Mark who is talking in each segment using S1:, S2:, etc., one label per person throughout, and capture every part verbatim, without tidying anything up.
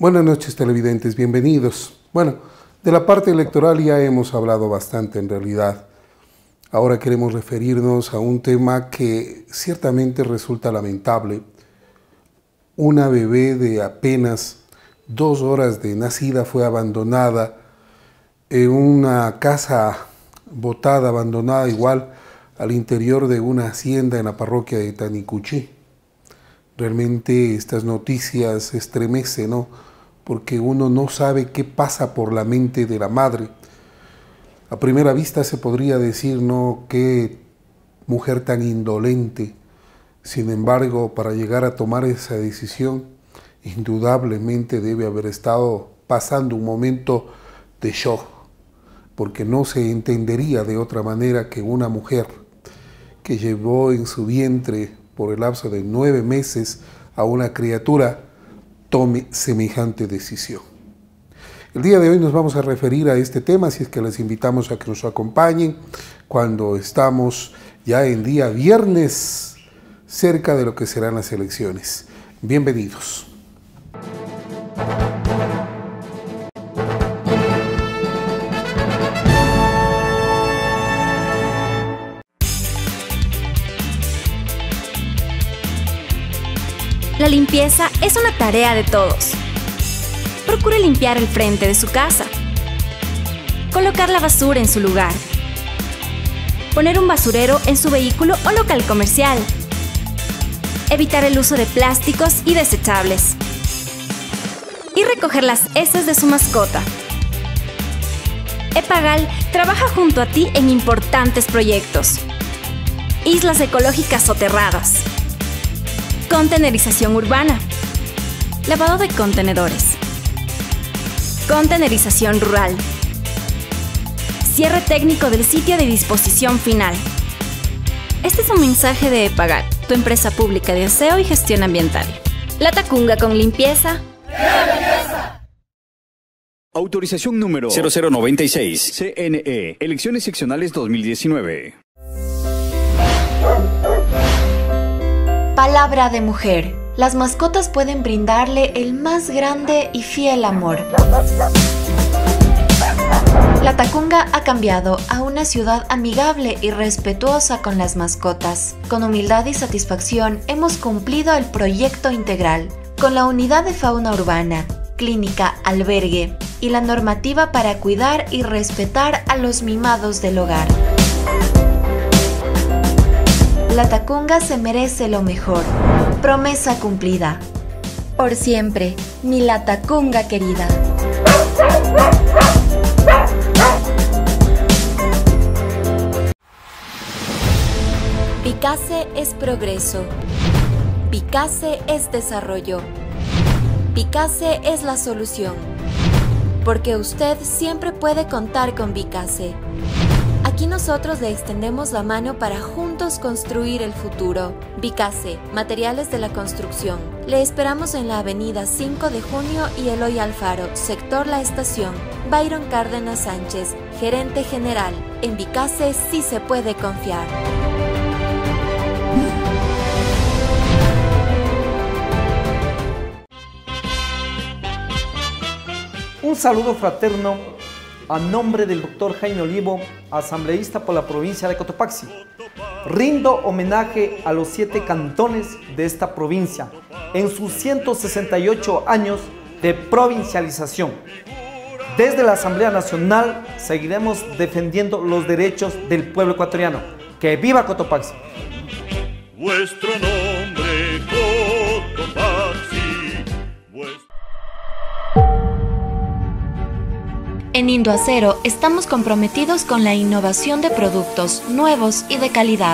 S1: Buenas noches, televidentes, bienvenidos. Bueno, de la parte electoral ya hemos hablado bastante en realidad. Ahora queremos referirnos a un tema que ciertamente resulta lamentable. Una bebé de apenas dos horas de nacida fue abandonada en una casa botada, abandonada igual al interior de una hacienda en la parroquia de Tanicuchí. Realmente estas noticias estremecen, ¿no? Porque uno no sabe qué pasa por la mente de la madre. A primera vista se podría decir, no, qué mujer tan indolente. Sin embargo, para llegar a tomar esa decisión, indudablemente debe haber estado pasando un momento de shock, porque no se entendería de otra manera que una mujer que llevó en su vientre por el lapso de nueve meses a una criatura tome semejante decisión. El día de hoy nos vamos a referir a este tema, así es que les invitamos a que nos acompañen cuando estamos ya en día viernes, cerca de lo que serán las elecciones. Bienvenidos.
S2: La limpieza es una tarea de todos. Procure limpiar el frente de su casa. Colocar la basura en su lugar. Poner un basurero en su vehículo o local comercial. Evitar el uso de plásticos y desechables. Y recoger las heces de su mascota. EPAGAL trabaja junto a ti en importantes proyectos. Islas ecológicas soterradas. Contenerización urbana. Lavado de contenedores. Contenerización rural. Cierre técnico del sitio de disposición final. Este es un mensaje de EPAGAL, tu empresa pública de aseo y gestión ambiental. La Tacunga con limpieza.
S3: ¡Limpieza! Autorización número cero cero noventa y seis. C N E. Elecciones seccionales dos mil diecinueve.
S4: Palabra de mujer. Las mascotas pueden brindarle el más grande y fiel amor. La Tacunga ha cambiado a una ciudad amigable y respetuosa con las mascotas. Con humildad y satisfacción hemos cumplido el proyecto integral, con la unidad de fauna urbana, clínica, albergue y la normativa para cuidar y respetar a los mimados del hogar. La Tacunga se merece lo mejor. Promesa cumplida. Por siempre, mi La Tacunga querida. Picase es progreso. Picase es desarrollo. Picase es la solución. Porque usted siempre puede contar con Picase. Aquí nosotros le extendemos la mano para juntos construir el futuro. Picase, materiales de la construcción. Le esperamos en la avenida cinco de junio y Eloy Alfaro, sector La Estación. Byron Cárdenas Sánchez, gerente general. En Picase sí se puede confiar.
S5: Un saludo fraterno a nombre del doctor Jaime Olivo, asambleísta por la provincia de Cotopaxi. Rindo homenaje a los siete cantones de esta provincia en sus ciento sesenta y ocho años de provincialización. Desde la Asamblea Nacional seguiremos defendiendo los derechos del pueblo ecuatoriano. ¡Que viva Cotopaxi!
S6: Vuestro nombre, Cotopaxi. Vuestro...
S4: En Indoacero estamos comprometidos con la innovación de productos nuevos y de calidad.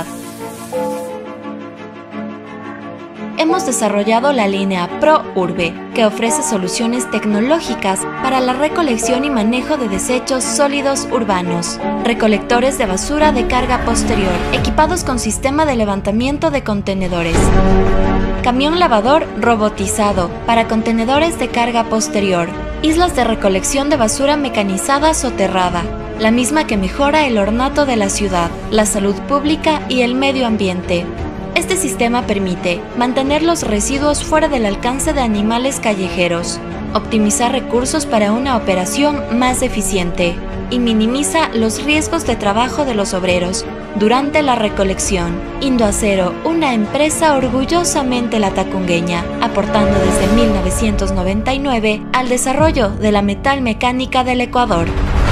S4: Hemos desarrollado la línea Pro Urbe, que ofrece soluciones tecnológicas para la recolección y manejo de desechos sólidos urbanos, recolectores de basura de carga posterior, equipados con sistema de levantamiento de contenedores, camión lavador robotizado para contenedores de carga posterior, islas de recolección de basura mecanizada soterrada, la misma que mejora el ornato de la ciudad, la salud pública y el medio ambiente. Este sistema permite mantener los residuos fuera del alcance de animales callejeros, optimizar recursos para una operación más eficiente y minimiza los riesgos de trabajo de los obreros durante la recolección. Indoacero, una empresa orgullosamente latacungueña, aportando desde mil novecientos noventa y nueve al desarrollo de la metalmecánica del Ecuador.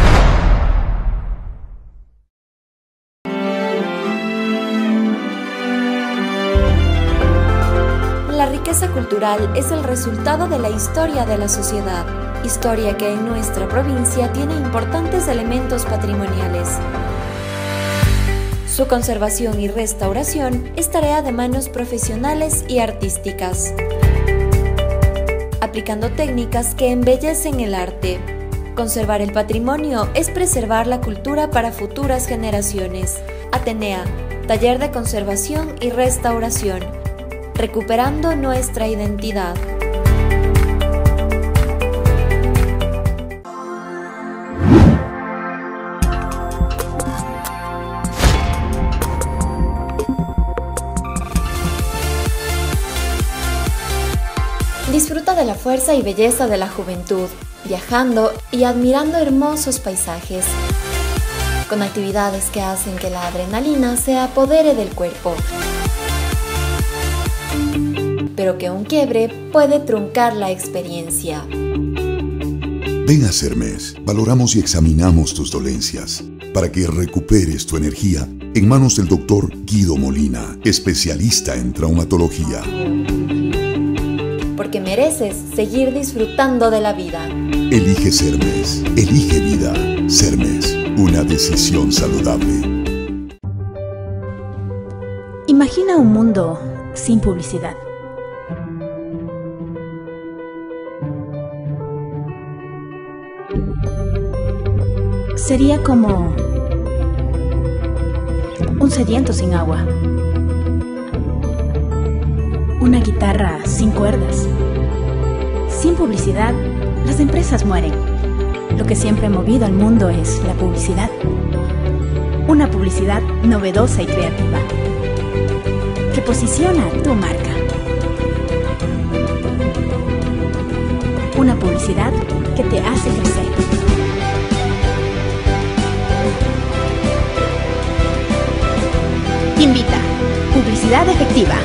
S4: La riqueza cultural es el resultado de la historia de la sociedad, historia que en nuestra provincia tiene importantes elementos patrimoniales. Su conservación y restauración es tarea de manos profesionales y artísticas, aplicando técnicas que embellecen el arte. Conservar el patrimonio es preservar la cultura para futuras generaciones. Atenea, taller de conservación y restauración, recuperando nuestra identidad. Disfruta de la fuerza y belleza de la juventud, viajando y admirando hermosos paisajes, con actividades que hacen que la adrenalina se apodere del cuerpo, pero que un quiebre puede truncar la experiencia.
S7: Ven a Sermes, valoramos y examinamos tus dolencias para que recuperes tu energía en manos del doctor Guido Molina, especialista en traumatología.
S4: Porque mereces seguir disfrutando de la vida.
S7: Elige Sermes, elige vida. Sermes, una decisión saludable.
S8: Imagina un mundo sin publicidad. Sería como un sediento sin agua, una guitarra sin cuerdas. Sin publicidad, las empresas mueren. Lo que siempre ha movido al mundo es la publicidad. Una publicidad novedosa y creativa, que posiciona tu marca. Una publicidad que te hace crecer. Invita. Publicidad efectiva.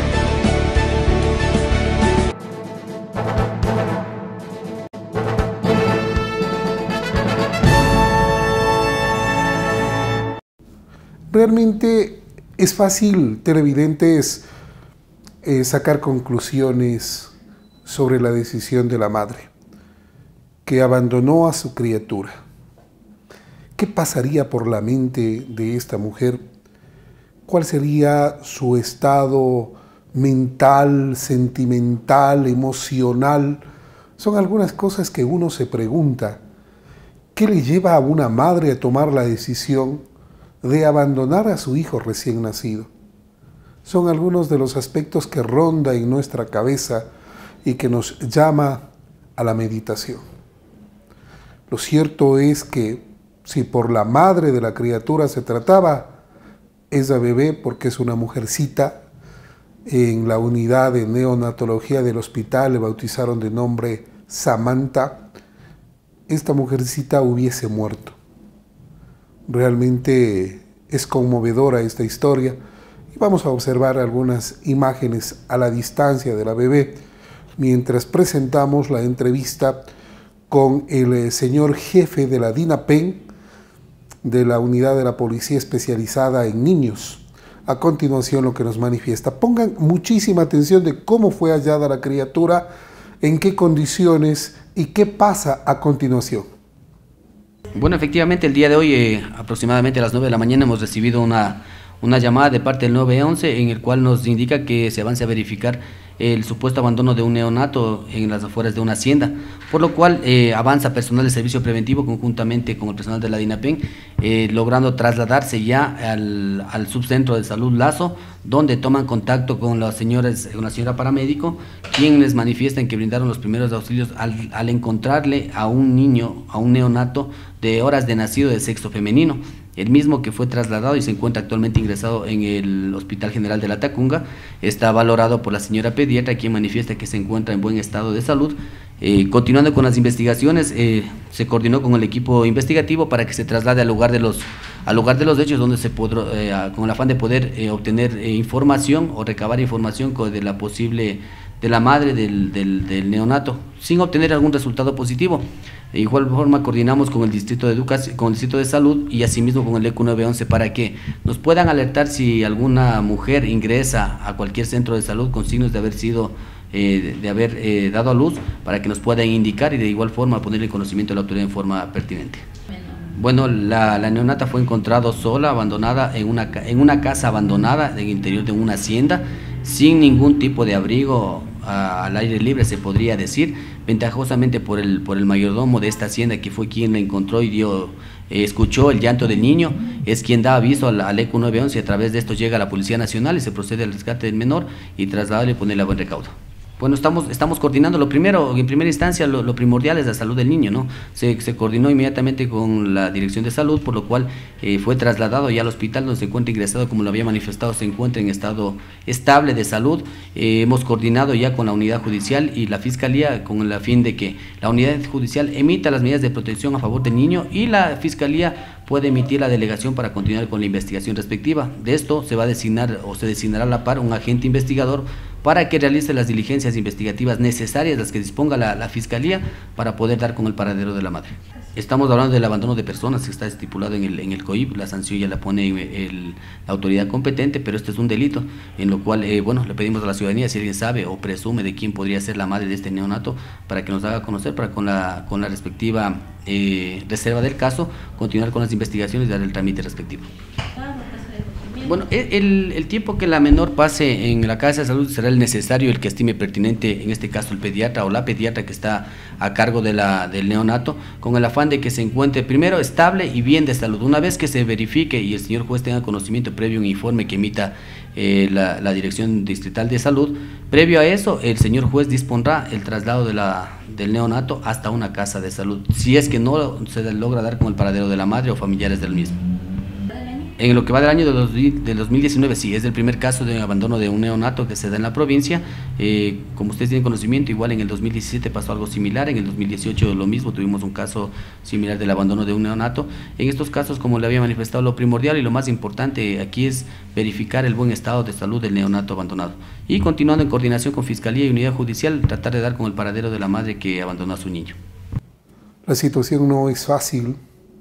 S1: Realmente es fácil, televidentes, eh, sacar conclusiones sobre la decisión de la madre, que abandonó a su criatura. ¿Qué pasaría por la mente de esta mujer? ¿Cuál sería su estado mental, sentimental, emocional? Son algunas cosas que uno se pregunta. ¿Qué le lleva a una madre a tomar la decisión de abandonar a su hijo recién nacido? Son algunos de los aspectos que ronda en nuestra cabeza y que nos llama a la meditación. Lo cierto es que si por la madre de la criatura se trataba, esa bebé, porque es una mujercita, en la unidad de neonatología del hospital le bautizaron de nombre Samantha, esta mujercita hubiese muerto. Realmente es conmovedora esta historia y vamos a observar algunas imágenes a la distancia de la bebé mientras presentamos la entrevista con el señor jefe de la DINAPEN de la unidad de la policía especializada en niños. A continuación lo que nos manifiesta. Pongan muchísima atención de cómo fue hallada la criatura, en qué condiciones y qué pasa a continuación.
S9: Bueno, efectivamente el día de hoy, eh, aproximadamente a las nueve de la mañana, hemos recibido una, una llamada de parte del nueve once en el cual nos indica que se avance a verificar el supuesto abandono de un neonato en las afueras de una hacienda, por lo cual eh, avanza personal de servicio preventivo conjuntamente con el personal de la DINAPEN, eh, logrando trasladarse ya al, al subcentro de salud Lazo, donde toman contacto con las señoras, una señora paramédico, quien les manifiestan que brindaron los primeros auxilios al, al encontrarle a un niño, a un neonato de horas de nacido de sexo femenino, el mismo que fue trasladado y se encuentra actualmente ingresado en el Hospital General de Latacunga. Está valorado por la señora pediatra, quien manifiesta que se encuentra en buen estado de salud, Eh, continuando con las investigaciones, eh, se coordinó con el equipo investigativo para que se traslade al lugar de los, al lugar de los hechos, donde se podrá, eh, con el afán de poder eh, obtener eh, información o recabar información de la posible, de la madre del, del, del neonato, sin obtener algún resultado positivo. De igual forma coordinamos con el Distrito de Educación, con el Distrito de Salud y asimismo con el E C U nueve once para que nos puedan alertar si alguna mujer ingresa a cualquier centro de salud con signos de haber sido Eh, de, de haber eh, dado a luz, para que nos puedan indicar y de igual forma ponerle conocimiento a la autoridad en forma pertinente. Bueno, la, la neonata fue encontrada sola, abandonada en una, en una casa abandonada en el interior de una hacienda, sin ningún tipo de abrigo, a, al aire libre se podría decir, ventajosamente por el, por el mayordomo de esta hacienda, que fue quien la encontró y dio, eh, escuchó el llanto del niño, es quien da aviso al, al E C U nueve once, y a través de esto llega la Policía Nacional y se procede al rescate del menor y trasladarle y ponerle a buen recaudo. Bueno, estamos, estamos coordinando, lo primero, en primera instancia, lo, lo primordial es la salud del niño, ¿no? Se, se coordinó inmediatamente con la Dirección de Salud, por lo cual eh, fue trasladado ya al hospital donde se encuentra ingresado, como lo había manifestado, se encuentra en estado estable de salud. Eh, hemos coordinado ya con la unidad judicial y la Fiscalía con el fin de que la unidad judicial emita las medidas de protección a favor del niño y la Fiscalía puede emitir la delegación para continuar con la investigación respectiva. De esto se va a designar o se designará a la par un agente investigador para que realice las diligencias investigativas necesarias, las que disponga la, la Fiscalía, para poder dar con el paradero de la madre. Estamos hablando del abandono de personas, que está estipulado en el, en el C O I P, la sanción ya la pone el, la autoridad competente, pero este es un delito, en lo cual, eh, bueno, le pedimos a la ciudadanía, si alguien sabe o presume de quién podría ser la madre de este neonato, para que nos haga conocer, para con la, con la respectiva eh, reserva del caso, continuar con las investigaciones y dar el trámite respectivo. Bueno, el, el tiempo que la menor pase en la casa de salud será el necesario, el que estime pertinente, en este caso el pediatra o la pediatra que está a cargo de la, del neonato, con el afán de que se encuentre primero estable y bien de salud. Una vez que se verifique y el señor juez tenga conocimiento previo, un informe que emita eh, la, la Dirección Distrital de Salud, previo a eso el señor juez dispondrá el traslado de la, del neonato hasta una casa de salud, si es que no se logra dar con el paradero de la madre o familiares del mismo. En lo que va del año de, los, de dos mil diecinueve, sí, es el primer caso de abandono de un neonato que se da en la provincia. Eh, como ustedes tienen conocimiento, igual en el dos mil diecisiete pasó algo similar, en el dos mil dieciocho lo mismo, tuvimos un caso similar del abandono de un neonato. En estos casos, como le había manifestado, lo primordial y lo más importante aquí es verificar el buen estado de salud del neonato abandonado. Y continuando en coordinación con Fiscalía y Unidad Judicial, tratar de dar con el paradero de la madre que abandonó a su niño.
S1: La situación no es fácil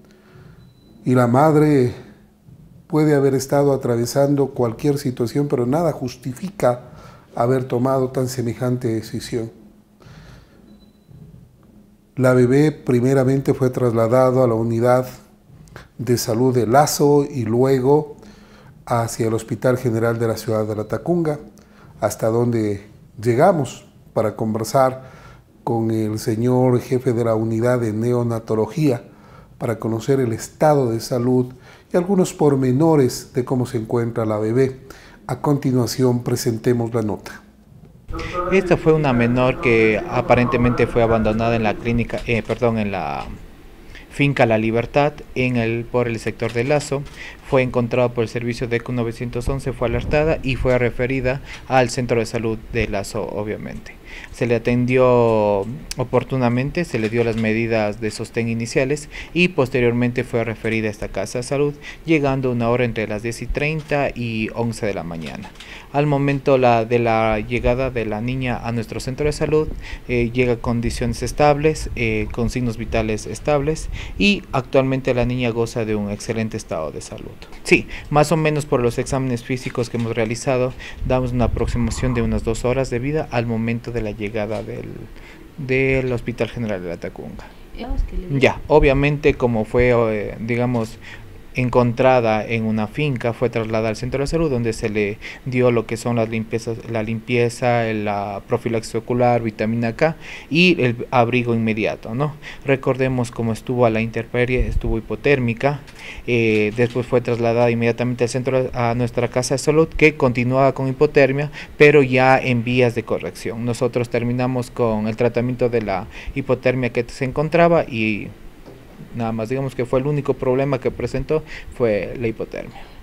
S1: y la madre puede haber estado atravesando cualquier situación, pero nada justifica haber tomado tan semejante decisión. La bebé primeramente fue trasladado a la unidad de salud de Lazo y luego hacia el Hospital General de la ciudad de La Tacunga, hasta donde llegamos para conversar con el señor jefe de la unidad de neonatología para conocer el estado de salud y algunos pormenores de cómo se encuentra la bebé. A continuación presentemos la nota.
S10: Esta fue una menor que aparentemente fue abandonada en la clínica, eh, perdón, en la finca La Libertad, en el, por el sector de Lazo. Fue encontrada por el servicio de E C U nueve once, fue alertada y fue referida al centro de salud de Lazo, obviamente. Se le atendió oportunamente, se le dio las medidas de sostén iniciales y posteriormente fue referida a esta casa de salud, llegando una hora entre las diez y treinta y once de la mañana. Al momento la, de la llegada de la niña a nuestro centro de salud, eh, llega con condiciones estables, eh, con signos vitales estables, y actualmente la niña goza de un excelente estado de salud. Sí, más o menos por los exámenes físicos que hemos realizado, damos una aproximación de unas dos horas de vida al momento de la llegada del, del Hospital General de La Tacunga. Ya, obviamente como fue, eh, digamos, encontrada en una finca, fue trasladada al centro de salud donde se le dio lo que son las limpiezas, la limpieza, la profilaxis ocular, vitamina K y el abrigo inmediato, ¿no? Recordemos cómo estuvo a la intemperie, estuvo hipotérmica, eh, después fue trasladada inmediatamente al centro, a nuestra casa de salud, que continuaba con hipotermia, pero ya en vías de corrección. Nosotros terminamos con el tratamiento de la hipotermia que se encontraba y nada más, digamos que fue el único problema que presentó, fue la hipotermia.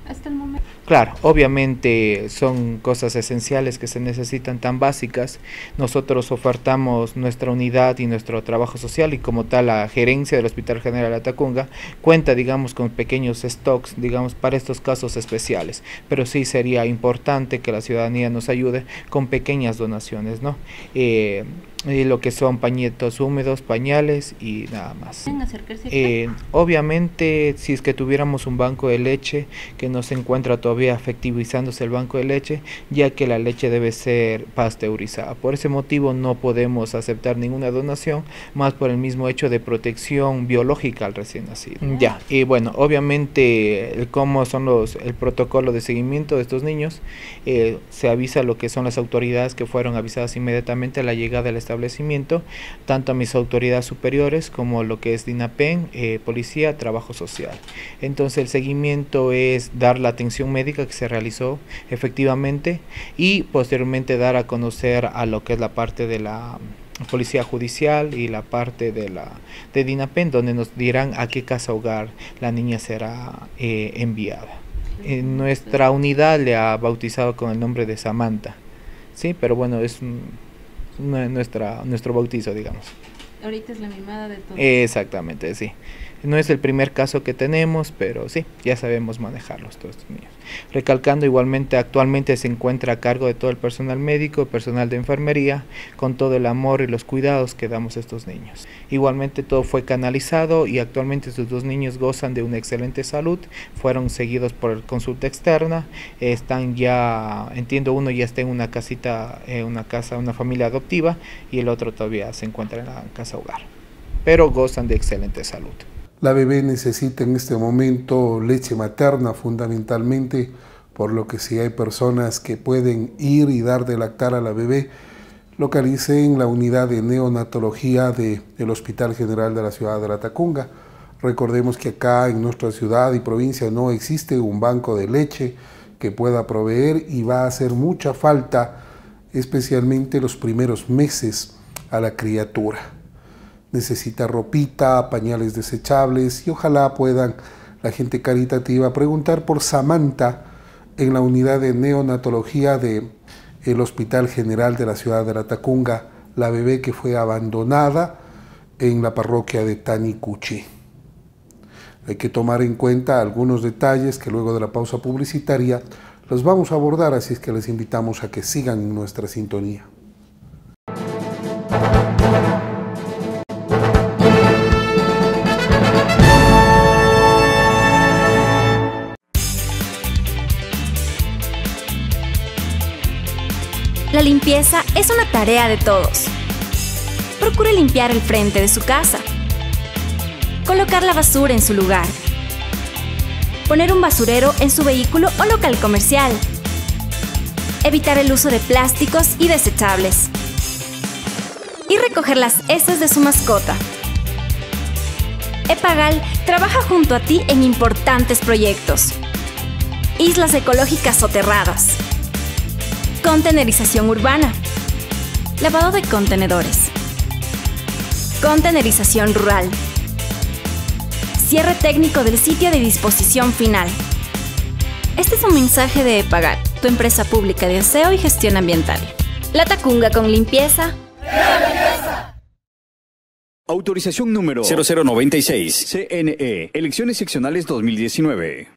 S11: hasta el momento?
S10: Claro, obviamente son cosas esenciales que se necesitan, tan básicas. Nosotros ofertamos nuestra unidad y nuestro trabajo social, y como tal la gerencia del Hospital General Latacunga cuenta, digamos, con pequeños stocks, digamos, para estos casos especiales. Pero sí sería importante que la ciudadanía nos ayude con pequeñas donaciones, ¿no? Eh, y lo que son pañitos húmedos, pañales y nada más.
S11: ¿Pueden acercarse?
S10: Eh, obviamente, si es que tuviéramos un banco de leche, que no se encuentra todavía efectivizándose el banco de leche, ya que la leche debe ser pasteurizada. Por ese motivo no podemos aceptar ninguna donación, más por el mismo hecho de protección biológica al recién nacido. Oh. Ya, y bueno, obviamente, el, cómo son los, el protocolo de seguimiento de estos niños, eh, se avisa lo que son las autoridades que fueron avisadas inmediatamente a la llegada del establecimiento, tanto a mis autoridades superiores como lo que es DINAPEN, eh, policía, trabajo social. Entonces el seguimiento es dar la atención médica que se realizó efectivamente, y posteriormente dar a conocer a lo que es la parte de la policía judicial y la parte de la de DINAPEN, donde nos dirán a qué casa hogar la niña será eh, enviada. En nuestra unidad le ha bautizado con el nombre de Samantha, sí, pero bueno, es nuestra nuestro bautizo, digamos.
S11: Ahorita es la mimada de todos.
S10: Exactamente, sí. No es el primer caso que tenemos, pero sí, ya sabemos manejarlos todos estos niños. Recalcando, igualmente actualmente se encuentra a cargo de todo el personal médico, personal de enfermería, con todo el amor y los cuidados que damos a estos niños. Igualmente todo fue canalizado y actualmente estos dos niños gozan de una excelente salud, fueron seguidos por consulta externa, están ya, entiendo, uno ya está en una casita, eh, una casa, una familia adoptiva, y el otro todavía se encuentra en la casa hogar, pero gozan de excelente salud.
S1: La bebé necesita en este momento leche materna fundamentalmente, por lo que si hay personas que pueden ir y dar de lactar a la bebé, localicé en la unidad de neonatología del Hospital General de la ciudad de Latacunga. Recordemos que acá en nuestra ciudad y provincia no existe un banco de leche que pueda proveer, y va a hacer mucha falta, especialmente los primeros meses, a la criatura. Necesita ropita, pañales desechables, y ojalá puedan la gente caritativa preguntar por Samantha en la unidad de neonatología del Hospital General de la ciudad de Latacunga, la bebé que fue abandonada en la parroquia de Tanicuchi. Hay que tomar en cuenta algunos detalles que luego de la pausa publicitaria los vamos a abordar, así es que les invitamos a que sigan en nuestra sintonía.
S2: La limpieza es una tarea de todos. Procure limpiar el frente de su casa. Colocar la basura en su lugar. Poner un basurero en su vehículo o local comercial. Evitar el uso de plásticos y desechables. Y recoger las heces de su mascota. Epagal trabaja junto a ti en importantes proyectos. Islas ecológicas soterradas. Contenerización urbana. Lavado de contenedores. Contenerización rural. Cierre técnico del sitio de disposición final. Este es un mensaje de Epagal, tu empresa pública de aseo y gestión ambiental. Latacunga con limpieza.
S3: ¡Limpieza! Autorización número cero cero noventa y seis. C N E. Elecciones seccionales dos mil diecinueve.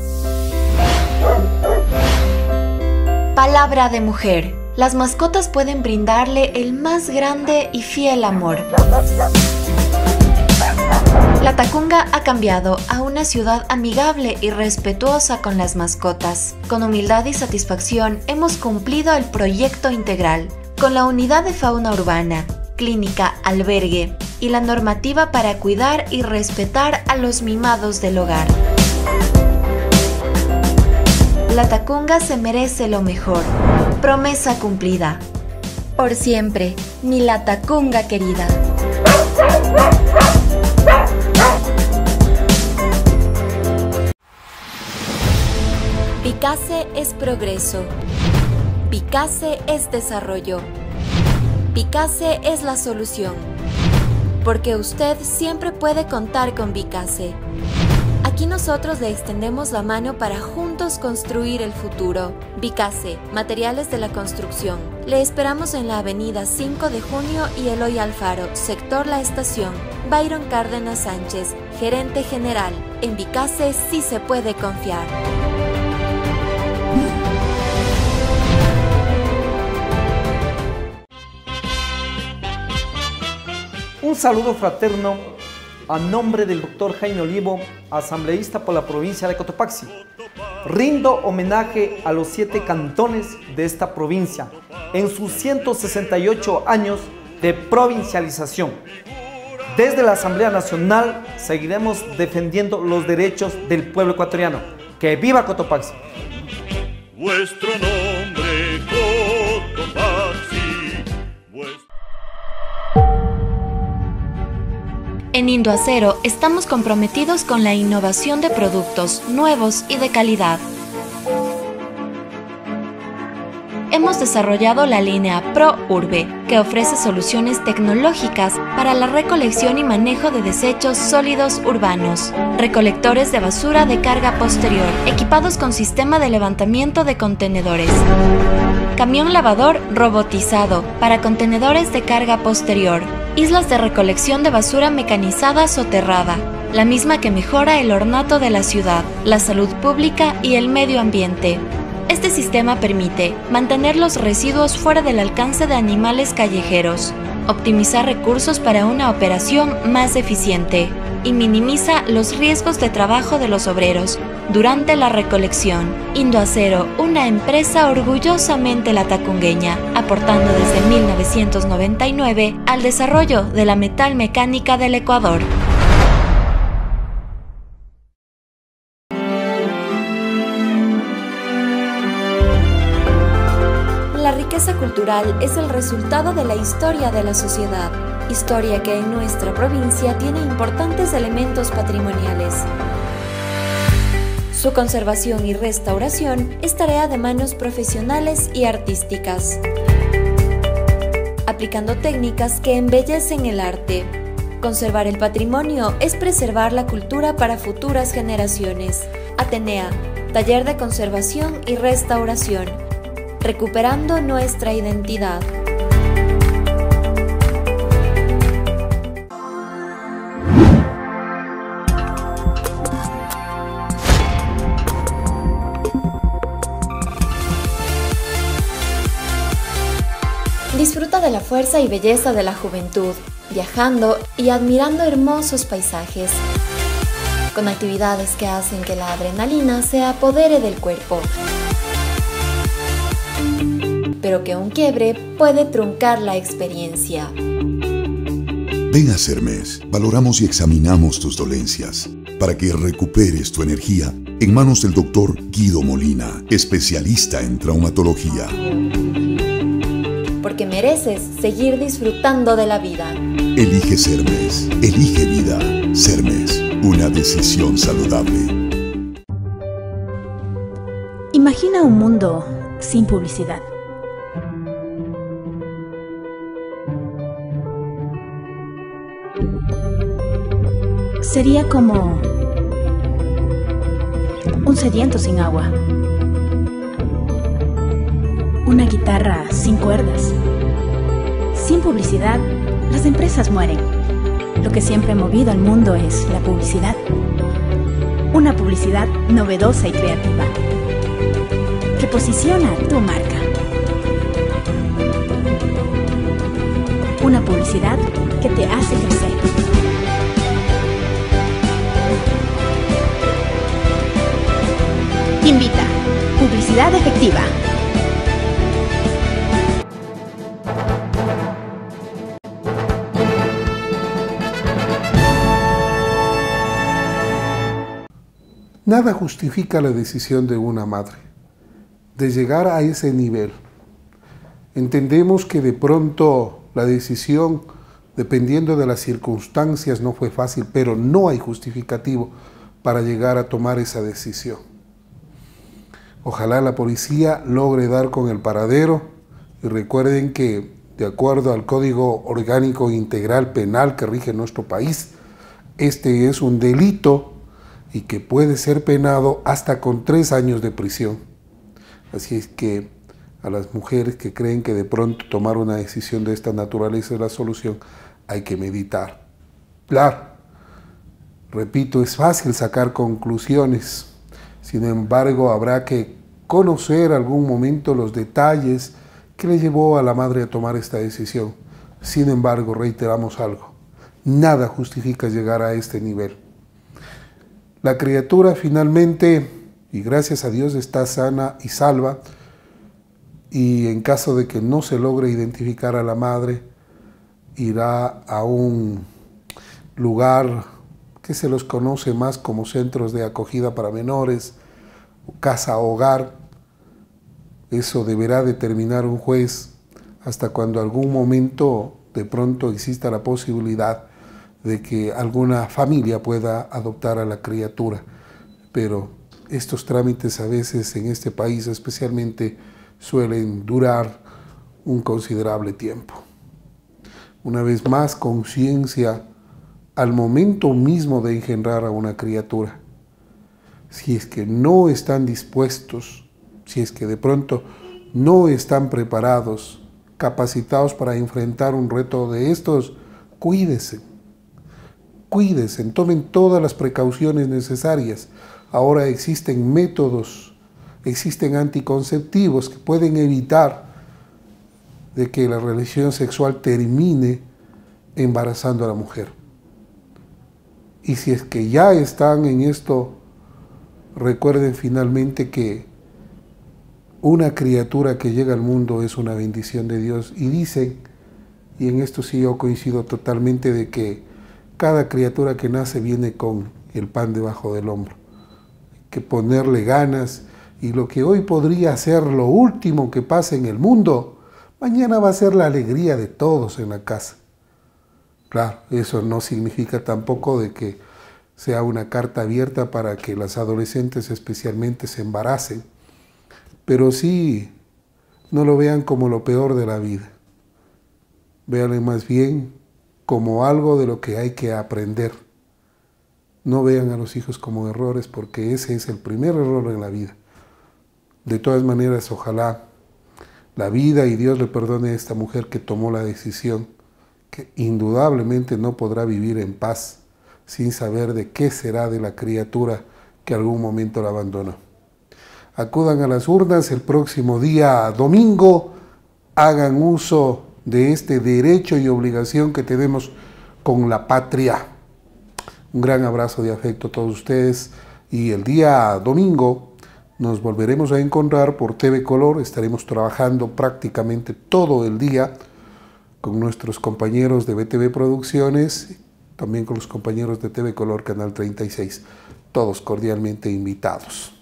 S4: Palabra de mujer. Las mascotas pueden brindarle el más grande y fiel amor. Latacunga ha cambiado a una ciudad amigable y respetuosa con las mascotas. Con humildad y satisfacción hemos cumplido el proyecto integral, con la unidad de fauna urbana, clínica, albergue y la normativa para cuidar y respetar a los mimados del hogar. Latacunga se merece lo mejor. Promesa cumplida. Por siempre, mi Latacunga querida. Picase es progreso. Picase es desarrollo. Picase es la solución. Porque usted siempre puede contar con Picase. Aquí Aquí nosotros le extendemos la mano para juntos construir el futuro. Vicase, materiales de la construcción. Le esperamos en la avenida cinco de junio y Eloy Alfaro, sector La Estación. Byron Cárdenas Sánchez, gerente general. En Vicase sí se puede confiar.
S5: Un saludo fraterno a nombre del doctor Jaime Olivo, asambleísta por la provincia de Cotopaxi. Rindo homenaje a los siete cantones de esta provincia en sus ciento sesenta y ocho años de provincialización. Desde la Asamblea Nacional seguiremos defendiendo los derechos del pueblo ecuatoriano. ¡Que viva Cotopaxi!
S6: Vuestro nombre, Cotopaxi. Vuestro...
S4: En Indoacero estamos comprometidos con la innovación de productos nuevos y de calidad. Hemos desarrollado la línea Pro Urbe, que ofrece soluciones tecnológicas para la recolección y manejo de desechos sólidos urbanos. Recolectores de basura de carga posterior, equipados con sistema de levantamiento de contenedores. Camión lavador robotizado para contenedores de carga posterior. Islas de recolección de basura mecanizada soterrada, la misma que mejora el ornato de la ciudad, la salud pública y el medio ambiente. Este sistema permite mantener los residuos fuera del alcance de animales callejeros, optimizar recursos para una operación más eficiente y minimiza los riesgos de trabajo de los obreros durante la recolección. Indoacero, una empresa orgullosamente latacungueña, aportando desde mil novecientos noventa y nueve al desarrollo de la metalmecánica del Ecuador. La riqueza cultural es el resultado de la historia de la sociedad, historia que en nuestra provincia tiene importantes elementos patrimoniales. Su conservación y restauración es tarea de manos profesionales y artísticas, aplicando técnicas que embellecen el arte. Conservar el patrimonio es preservar la cultura para futuras generaciones. Atenea, taller de conservación y restauración, recuperando nuestra identidad. Disfruta de la fuerza y belleza de la juventud, viajando y admirando hermosos paisajes, con actividades que hacen que la adrenalina se apodere del cuerpo, pero que un quiebre puede truncar la experiencia.
S7: Ven a Cermes, valoramos y examinamos tus dolencias para que recuperes tu energía en manos del doctor Guido Molina, especialista en traumatología.
S4: Porque mereces seguir disfrutando de la vida.
S7: Elige Cermes, elige vida. Cermes, una decisión saludable.
S8: Imagina un mundo sin publicidad. Sería como un sediento sin agua, una guitarra sin cuerdas. Sin publicidad, las empresas mueren. Lo que siempre ha movido al mundo es la publicidad. Una publicidad novedosa y creativa que posiciona tu marca. Una publicidad que te hace crecer. Invita. Publicidad efectiva.
S1: Nada justifica la decisión de una madre de llegar a ese nivel. Entendemos que de pronto la decisión, dependiendo de las circunstancias, no fue fácil, pero no hay justificativo para llegar a tomar esa decisión. Ojalá la policía logre dar con el paradero y recuerden que, de acuerdo al Código Orgánico Integral Penal que rige nuestro país, este es un delito y que puede ser penado hasta con tres años de prisión. Así es que a las mujeres que creen que de pronto tomar una decisión de esta naturaleza es la solución, hay que meditar. Claro, repito, es fácil sacar conclusiones, sin embargo habrá que conocer algún momento los detalles que le llevó a la madre a tomar esta decisión. Sin embargo, reiteramos algo, nada justifica llegar a este nivel. La criatura finalmente, y gracias a Dios, está sana y salva, y en caso de que no se logre identificar a la madre, irá a un lugar que se los conoce más como centros de acogida para menores, casa hogar. Eso deberá determinar un juez hasta cuando algún momento de pronto exista la posibilidad de que alguna familia pueda adoptar a la criatura. Pero estos trámites a veces en este país especialmente suelen durar un considerable tiempo. Una vez más, conciencia al momento mismo de engendrar a una criatura. Si es que no están dispuestos, si es que de pronto no están preparados, capacitados para enfrentar un reto de estos, cuídense, cuídense, tomen todas las precauciones necesarias. Ahora existen métodos, existen anticonceptivos que pueden evitar de que la relación sexual termine embarazando a la mujer. Y si es que ya están en esto, recuerden finalmente que una criatura que llega al mundo es una bendición de Dios. Y dicen, y en esto sí yo coincido totalmente, de que cada criatura que nace viene con el pan debajo del hombro. Hay que ponerle ganas, y lo que hoy podría ser lo último que pase en el mundo, mañana va a ser la alegría de todos en la casa. Claro, eso no significa tampoco de que sea una carta abierta para que las adolescentes especialmente se embaracen, pero sí no lo vean como lo peor de la vida. Véanlo más bien como algo de lo que hay que aprender. No vean a los hijos como errores, porque ese es el primer error en la vida. De todas maneras, ojalá la vida y Dios le perdone a esta mujer que tomó la decisión, que indudablemente no podrá vivir en paz sin saber de qué será de la criatura que algún momento la abandonó. Acudan a las urnas el próximo día domingo, hagan uso de este derecho y obligación que tenemos con la patria. Un gran abrazo de afecto a todos ustedes, y el día domingo nos volveremos a encontrar por T V Color. Estaremos trabajando prácticamente todo el día con nuestros compañeros de B T V Producciones, también con los compañeros de T V Color Canal treinta y seis, todos cordialmente invitados.